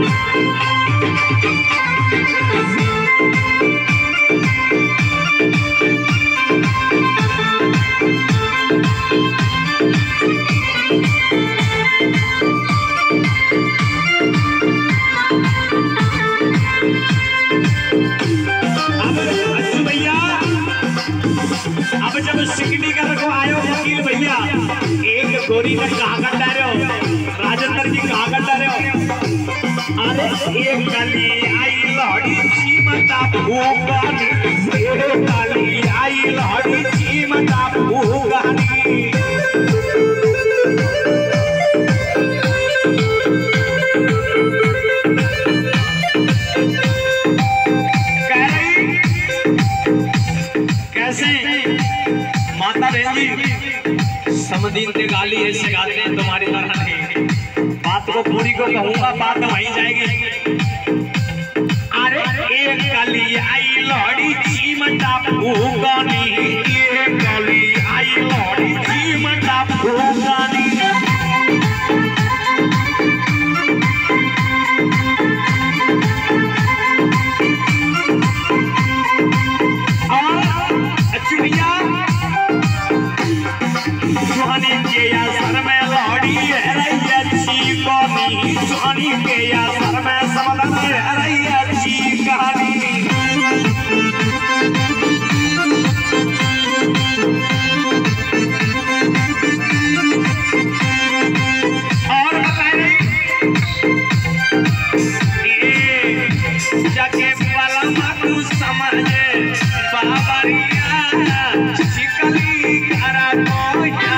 गोरी ने कहा करता रहो राजेंद्र जी कहा करता रहो अरे एक गली आई लहड़ी चीमता भूगानी एक गली आई लहड़ी चीमता भूगानी कैसे माता बहन जी समदीन ते गाली ऐसे गाते हैं तुम्हारी तरह नहीं। बात को पूरी को कहूंगा बात वहीं जाएगी। अरे एक गली आई लहड़ी चीमता भूगानी एक गली आई लहड़ी चीमता भूगानी सुहानी के या सर में लहड़ी है रही अच्छी कहानी सुहानी के या सर में समदन है रही अच्छी कहानी और बताए जाके वाला मातू समझे बाबरिया चिकली करा को